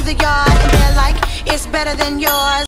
the yard, and they're like, it's better than yours.